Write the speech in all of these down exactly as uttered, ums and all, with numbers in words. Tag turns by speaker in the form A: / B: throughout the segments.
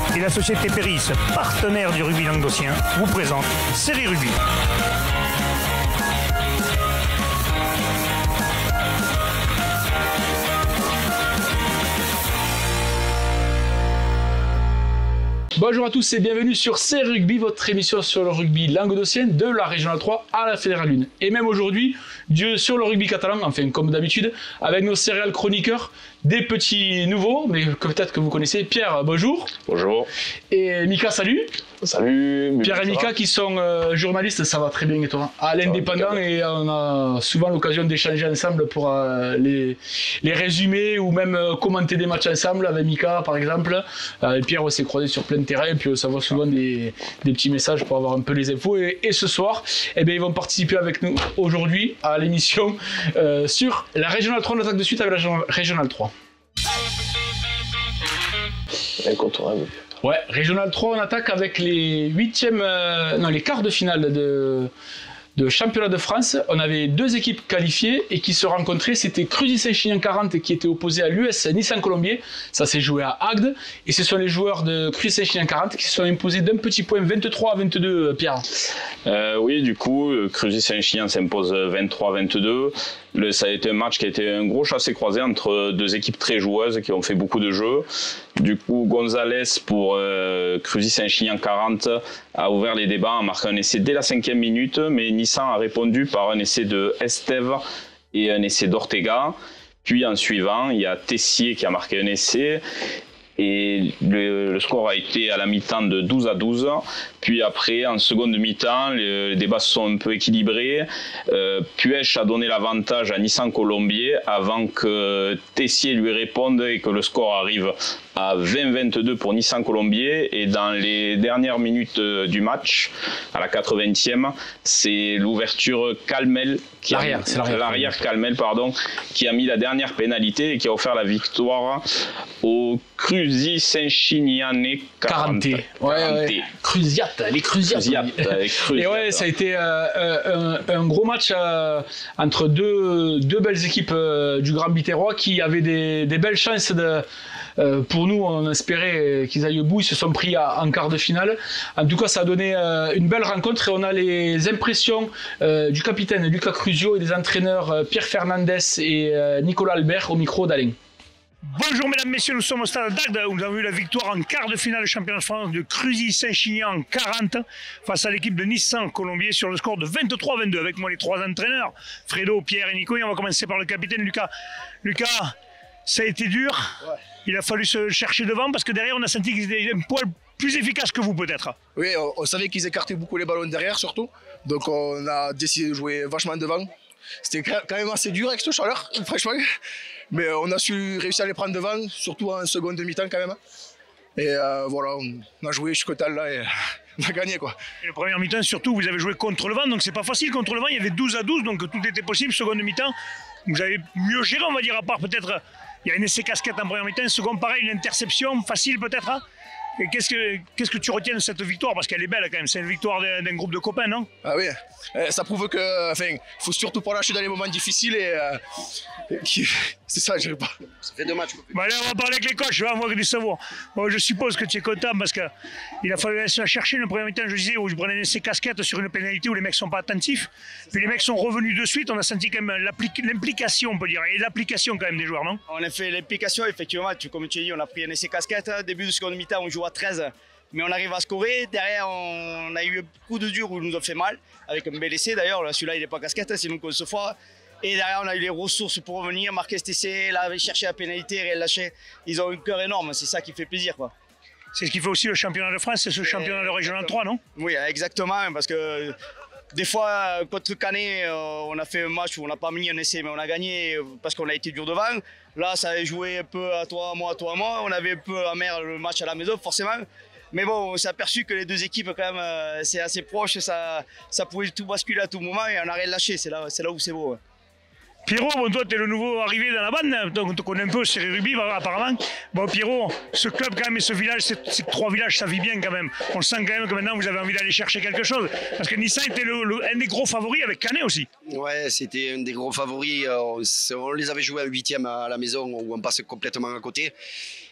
A: et la société Péris, partenaire du rugby languedocien, vous présente Série Rugby.
B: Bonjour à tous et bienvenue sur C'est Rugby, votre émission sur le rugby languedocien de la Régionale trois à la Fédérale un. Et même aujourd'hui, Dieu sur le rugby catalan, enfin comme d'habitude, avec nos céréales chroniqueurs, des petits nouveaux, mais que peut-être que vous connaissez. Pierre, bonjour.
C: Bonjour.
B: Et Mika, salut.
C: Salut.
B: Pierre et Mika qui sont euh, journalistes, ça va très bien et toi? À l'indépendant, et on a souvent l'occasion d'échanger ensemble pour euh, les, les résumer ou même euh, commenter des matchs ensemble avec Mika par exemple. Euh, et Pierre, on s'est croisés sur plein de terrains et puis on s'envoie souvent des, des petits messages pour avoir un peu les infos. Et, et ce soir, eh bien, ils vont participer avec nous aujourd'hui à l'émission euh, sur la Régionale trois. On attaque de suite avec la Régionale trois.
C: Incontournable.
B: Ouais, Régional trois, on attaque avec les huitièmes, euh, non, les quarts de finale de, de championnat de France. On avait deux équipes qualifiées et qui se rencontraient. C'était Cruzy Saint-Chinian quarante qui était opposé à l'U S Nissan Colombier. Ça s'est joué à Agde. Et ce sont les joueurs de Cruzy Saint-Chinian quarante qui se sont imposés d'un petit point, vingt-trois à vingt-deux, Pierre.
C: Euh, oui, du coup, Cruzy Saint-Chinian s'impose vingt-trois à vingt-deux. Le, ça a été un match qui a été un gros chassé-croisé entre deux équipes très joueuses qui ont fait beaucoup de jeux. Du coup, Gonzalez pour euh, Cruzy Saint-Chinian quarante a ouvert les débats en marquant un essai dès la cinquième minute, mais Nissan a répondu par un essai de Esteve et un essai d'Ortega. Puis en suivant, il y a Tessier qui a marqué un essai. Et le, le score a été à la mi-temps de douze à douze. Puis après, en seconde mi-temps, les, les débats se sont un peu équilibrés. Euh, Puech a donné l'avantage à Nissan Colombier avant que Tessier lui réponde et que le score arrive à vingt à vingt-deux pour Nissan Colombier. Et dans les dernières minutes du match, à la quatre-vingtième, c'est l'ouverture Calmel, qui
B: l'arrière,
C: a,
B: c'est l'arrière,
C: l'arrière Calmel, pardon, qui a mis la dernière pénalité et qui a offert la victoire au Cruzy Saint-Chinian quarante.
B: Ouais, ouais. Cruziat, les Cruziat. Et ouais, ça a été euh, un, un gros match euh, entre deux, deux belles équipes euh, du Grand Biterrois qui avaient des, des belles chances de. Euh, pour nous, on espérait qu'ils aillent au bout. Ils se sont pris à, en quart de finale. En tout cas, ça a donné euh, une belle rencontre et on a les impressions euh, du capitaine Lucas Cruzio et des entraîneurs euh, Pierre Fernandez et euh, Nicolas Albert au micro d'Alain.
A: Bonjour mesdames, messieurs, nous sommes au stade d'Agde où nous avons eu la victoire en quart de finale du championnat de France de Cruzy Saint-Chinian quarante face à l'équipe de Nissan Colombier sur le score de vingt-trois à vingt-deux. Avec moi les trois entraîneurs, Fredo, Pierre et Nico. Et on va commencer par le capitaine Lucas. Lucas, ça a été dur. Ouais. Il a fallu se chercher devant parce que derrière on a senti qu'ils étaient un poil plus efficaces que vous peut-être.
D: Oui, on, on savait qu'ils écartaient beaucoup les ballons derrière surtout. Donc on a décidé de jouer vachement devant. C'était quand même assez dur avec cette chaleur, franchement. Mais on a su réussir à les prendre devant, surtout en seconde demi-temps quand même. Et euh, voilà, on a joué jusqu'au temps là et on a gagné quoi.
A: Et le premier mi-temps surtout, vous avez joué contre le vent, donc c'est pas facile contre le vent. Il y avait douze à douze, donc tout était possible. Seconde mi-temps, vous avez mieux géré, on va dire, à part peut-être, il y a un essai casquette en premier mi-temps, second pareil, une interception facile peut-être. Hein. Et qu'est-ce que, qu'est-ce que tu retiens de cette victoire? Parce qu'elle est belle quand même, c'est une victoire d'un, d'un groupe de copains, non?
D: Ah oui, ça prouve que, enfin, faut surtout pas lâcher dans les moments difficiles et, euh, qui, c'est ça, je sais pas. Ça fait deux matchs.
A: Bah là, on va parler avec les coachs, on va du savoir. Bon, je suppose que tu es content parce qu'il a fallu se chercher le premier mi-temps, je disais, où je prenais un essai casquette sur une pénalité où les mecs sont pas attentifs. Puis les mecs sont revenus de suite, on a senti quand même l'implication, on peut dire, et l'application quand même des joueurs, non?
E: On a fait l'implication, effectivement, comme tu as dit, on a pris un essai casquette, début de seconde mi-temps, on joue à treize, mais on arrive à scorer. Derrière, on a eu un coup de dur où ils nous ont fait mal, avec un bel essai d'ailleurs. Celui-là, il n'est pas casquette, c'est nous qu'on se foire. Et derrière, on a eu les ressources pour revenir, marquer cet essai, là, chercher la pénalité, rien lâcher. Ils ont un cœur énorme, c'est ça qui fait plaisir, quoi.
A: C'est ce qui fait aussi le championnat de France, c'est ce championnat de Régional trois, non?
E: Oui, exactement, parce que des fois, contre Canet, on a fait un match où on n'a pas mis un essai, mais on a gagné parce qu'on a été dur devant. Là, ça a joué un peu à toi, à moi, à toi, à moi. On avait un peu amer le match à la maison, forcément. Mais bon, on s'est aperçu que les deux équipes, quand même, c'est assez proche. Ça, ça pouvait tout basculer à tout moment et on n'a rien lâché. C'est là, c'est là où c'est beau.
A: Pierrot, bon, toi, tu es le nouveau arrivé dans la bande, donc on te connaît un peu, c'est rugby apparemment. Bon, Pierrot, ce club quand même et ce village, ces, ces trois villages, ça vit bien quand même. On sent quand même que maintenant vous avez envie d'aller chercher quelque chose. Parce que Nissan était le, le, un des gros favoris avec Canet aussi.
F: Ouais, c'était un des gros favoris. On, on les avait joués à huitième à la maison où on passe complètement à côté.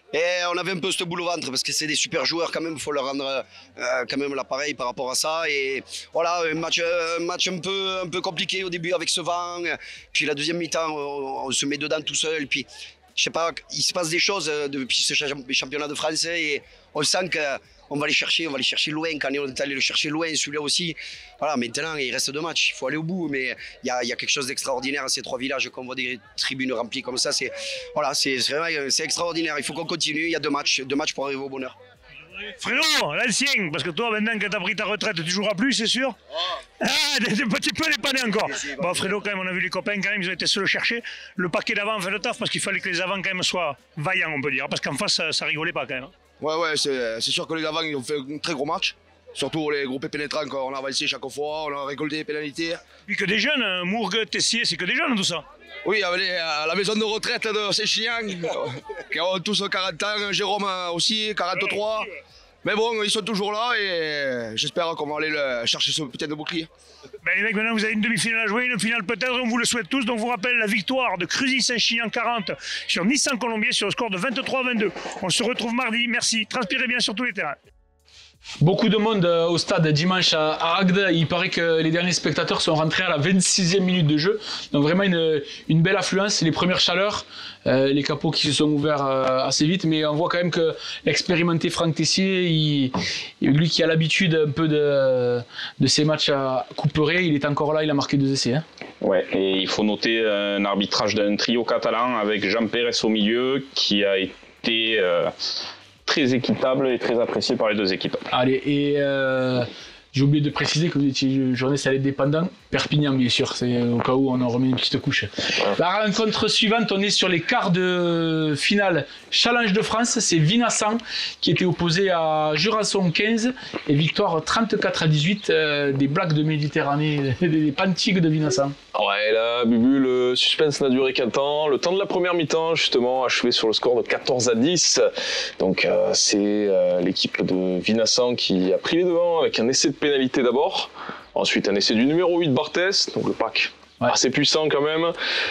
F: Et on avait un peu ce boule au ventre parce que c'est des super joueurs quand même, il faut leur rendre euh, quand même l'appareil par rapport à ça. Et voilà, un match, un match un, peu, un peu compliqué au début avec ce vent. Puis la deuxième mi-temps, on, on se met dedans tout seul. Puis je sais pas, il se passe des choses depuis ce championnat de France et on sent qu'on va les chercher, on va les chercher loin. Quand on est allé le chercher loin, celui-là aussi. Voilà, maintenant il reste deux matchs, il faut aller au bout. Mais il y a, y a quelque chose d'extraordinaire à ces trois villages, qu'on voit des tribunes remplies comme ça. C'est voilà, c'est c'est extraordinaire. Il faut qu'on continue. Il y a deux matchs, deux matchs pour arriver au bonheur.
A: Fredo, l'ancien, parce que toi maintenant que tu as pris ta retraite, tu joueras plus, c'est sûr? Oh. Ah, un petit peu dépanné encore. Bon, Fredo, quand même, on a vu les copains, quand même, ils ont été se le chercher. Le paquet d'avant fait le taf, parce qu'il fallait que les avants, quand même, soient vaillants, on peut dire. Parce qu'en face, ça, ça rigolait pas, quand même.
D: Ouais, ouais, c'est sûr que les avants, ils ont fait un très gros match. Surtout les groupes pénétrants, on a avancé chaque fois, on a récolté des pénalités.
A: Puis que des jeunes, Mourgue, Tessier, c'est que des jeunes, tout ça.
D: Oui, avec la maison de retraite de Séchignan, qui ont tous quarante ans, Jérôme aussi, quarante-trois. Mais bon, ils sont toujours là et j'espère qu'on va aller le chercher ce putain de bouclier.
A: Ben les mecs, maintenant vous avez une demi-finale à jouer, une finale peut-être, on vous le souhaite tous. Donc je vous rappelle la victoire de Cruzy-Saint-Chinian quarante sur Nissan Colombier sur le score de vingt-trois à vingt-deux. On se retrouve mardi, merci, transpirez bien sur tous les terrains.
B: Beaucoup de monde au stade dimanche à Agde. Il paraît que les derniers spectateurs sont rentrés à la vingt-sixième minute de jeu. Donc vraiment une, une belle affluence, les premières chaleurs, euh, les capots qui se sont ouverts euh, assez vite. Mais on voit quand même que l'expérimenté Franck Tessier, il, lui qui a l'habitude un peu de, de ces matchs à couperets, il est encore là, il a marqué deux essais. Hein.
C: Ouais, et il faut noter un arbitrage d'un trio catalan avec Jean Pérez au milieu qui a été... Euh, très équitable et très apprécié par les deux équipes.
B: Allez, et euh, j'ai oublié de préciser que vous étiez journaliste à l'aide dépendant. Perpignan, bien sûr, c'est au cas où on en remet une petite couche. La rencontre suivante, on est sur les quarts de finale Challenge de France. C'est Vinassan qui était opposé à Jurançon quinze et victoire trente-quatre à dix-huit euh, des Blacks de Méditerranée, des Pantigues de Vinassan.
G: Ouais, là, Bubu, le suspense n'a duré qu'un temps. Le temps de la première mi-temps, justement, achevé sur le score de quatorze à dix. Donc, euh, c'est euh, l'équipe de Vinassan qui a pris les devants avec un essai de pénalité d'abord. Ensuite, un essai du numéro huit, Barthès, donc le pack ouais. assez puissant quand même.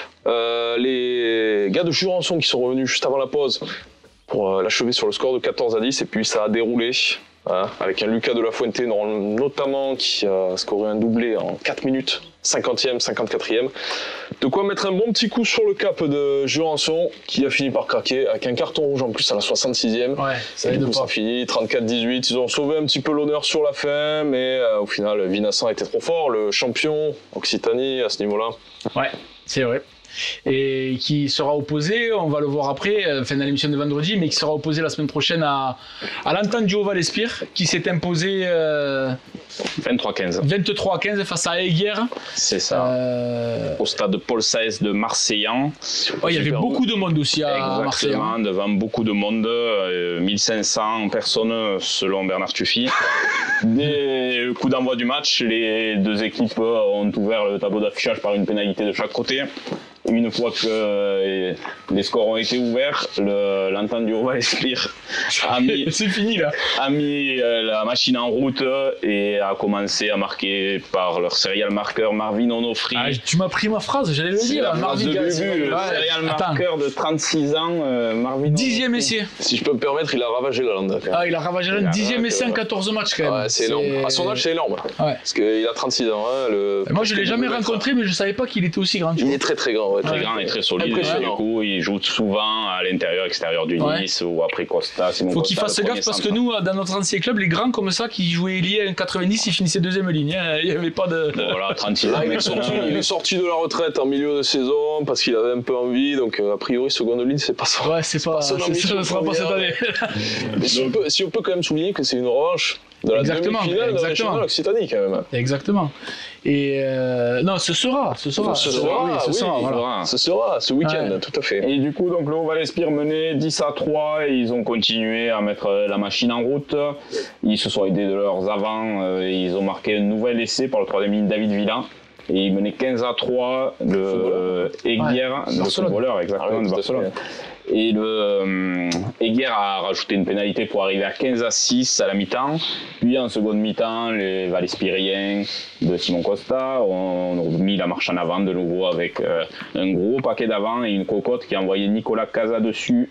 G: Euh, les gars de Jurançon qui sont revenus juste avant la pause pour euh, l'achever sur le score de quatorze à dix. Et puis, ça a déroulé. Hein, avec un Lucas de la Fuente notamment qui a scoré un doublé en quatre minutes, cinquantième, cinquante-quatrième. De quoi mettre un bon petit coup sur le cap de Jurançon qui a fini par craquer avec un carton rouge en plus à la soixante-sixième.
B: Ouais, ça
G: et du coup ça finit trente-quatre à dix-huit. Ils ont sauvé un petit peu l'honneur sur la fin, mais euh, au final Vinassan était trop fort, le champion Occitanie à ce niveau-là.
B: Ouais, c'est vrai. Et qui sera opposé, on va le voir après, fin de l'émission de vendredi, mais qui sera opposé la semaine prochaine à, à l'Entente du Haut-Val-Espire, qui s'est imposé euh,
C: vingt-trois à quinze.
B: vingt-trois à quinze face à Eyguières.
C: C'est ça. Euh... Au stade Paul Saez de Marseillan.
B: Ouais, il y avait beaucoup de monde aussi à Marseille.
C: Exactement, devant beaucoup de monde, euh, mille cinq cents personnes selon Bernard Tuffi. Dès le coup d'envoi du match, les deux équipes ont ouvert le tableau d'affichage par une pénalité de chaque côté. Une fois que euh, les scores ont été ouverts, l'Entente du Haut-Val-Espire a mis,
B: c'est fini, là.
C: a mis euh, la machine en route et a commencé à marquer par leur serial marqueur Marvin Onofri.
B: Ah, tu m'as pris ma phrase, j'allais le dire.
C: La
B: Marvin
C: de Bubu, le ouais. serial marqueur de trente-six ans, euh, Marvin
B: Dixième essai.
G: Si je peux me permettre, il a ravagé la lande.
B: Ah, il a ravagé la lande. Dixième essai en quatorze matchs quand même.
G: Ouais, c'est énorme. À son âge, c'est énorme. Ouais. Parce qu'il a trente-six ans. Hein, le...
B: Moi, je ne l'ai jamais rencontré, mais je ne savais pas qu'il était aussi grand.
G: Il est très très grand. Ouais,
C: très ouais. grand et très solide. Du coup, il joue souvent à l'intérieur, extérieur du Nice ouais. ou après Costa.
B: Il faut qu'il fasse gaffe parce que nous, dans notre ancien club, les grands comme ça qui jouaient liés en quatre-vingt-dix, ils finissaient deuxième ligne. Il n'y avait pas de.
C: Voilà, trente-six ans.
G: Il est, sorti, il est sorti de la retraite en milieu de saison parce qu'il avait un peu envie. Donc, a priori, seconde ligne, c'est pas ça.
B: Ouais, c'est pas ça. Ça ne sera pas cette année.
G: Mais si on, peut, si on peut quand même souligner que c'est une revanche de la demi-finale de la régionale Occitanie quand même.
B: Exactement. Et euh, non, ce sera, ce sera,
G: ce sera, oui, ce,
C: oui,
G: sera, voilà. ce sera, ce week-end, ouais. tout à fait.
C: Et du coup, donc le Haut-Val-Espire menait dix à trois et ils ont continué à mettre la machine en route. Ils se sont aidés de leurs avants et ils ont marqué un nouvel essai par le troisième ligne David Villa. Et ils menaient quinze à trois le Eyguières, ouais, le footballeur exactement ah oui, de Barcelone. Et le euh, Eyguières a rajouté une pénalité pour arriver à quinze à six à la mi-temps. Puis en seconde mi-temps, les Val-Espiriens de Simon Costa ont, ont mis la marche en avant de nouveau avec euh, un gros paquet d'avant et une cocotte qui a envoyé Nicolas Casa dessus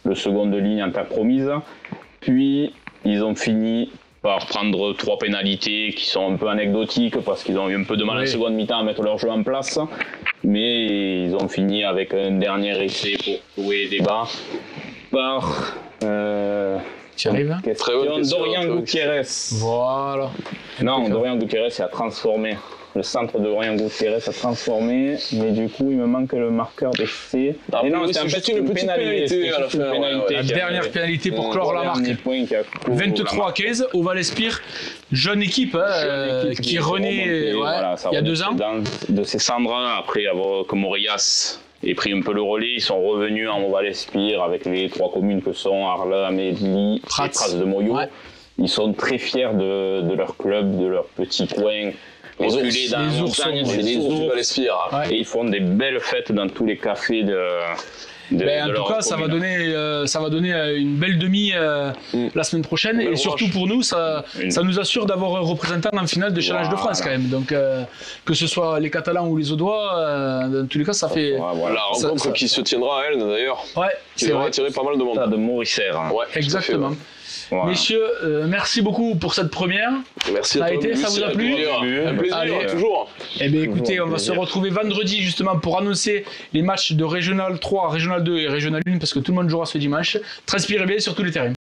C: le second de ligne en terre promise. Puis ils ont fini par prendre trois pénalités qui sont un peu anecdotiques parce qu'ils ont eu un peu de mal oui. en seconde mi-temps à mettre leur jeu en place. Mais ils ont fini avec un dernier essai pour jouer des bas par euh,
B: tu arrives
C: question Dorian Gutiérrez.
B: Voilà.
C: Non, Dorian Gutiérrez a transformé. Le centre de Dorian Gutiérrez a transformé, mais du coup il me manque le marqueur d'essai.
G: Et non, c'est juste une petite pénalité, pénalité à la fin.
B: Pénalité la dernière pénalité pour clore la marque. vingt-trois à quinze au Val-Espire, jeune équipe, hein, équipe qui renaît ouais, voilà, il y a deux ans.
C: Dans, de ses cendres, après avoir que Morillas ait pris un peu le relais, ils sont revenus en Val-Espire avec les trois communes que sont Arles, Amélie et Traces de Moyo. Ouais. Ils sont très fiers de, de leur club, de leur petit coin.
G: Les ours, dans les ours, c'est les ours du Val-Espire.
C: Ouais. Et ils font des belles fêtes dans tous les cafés de. de
B: ben,
C: de
B: en tout cas, ça va, donner, euh, ça va donner une belle demi euh, mm. la semaine prochaine. Belle et surtout pour nous, ça, ça nous assure d'avoir un représentant en finale de Challenge voilà. de France quand même. Donc, euh, que ce soit les Catalans ou les Audois, euh, dans tous les cas, ça, ça fait.
G: Voilà. La rencontre ça, qui ça... se tiendra à Elne d'ailleurs.
B: Ouais,
G: c'est vrai. Attirer pas mal de monde.
C: De Morissère. Hein.
B: Ouais, exactement. Voilà. Messieurs, euh, merci beaucoup pour cette première.
G: Merci
B: ça
G: à
B: a
G: toi.
B: été, ça vous a plu?
G: Un plaisir, Allez. toujours.
B: Eh bien, écoutez, on va se retrouver vendredi justement pour annoncer les matchs de Régional trois, Régional deux et Régional un parce que tout le monde jouera ce dimanche. Transpirez bien sur tous les terrains.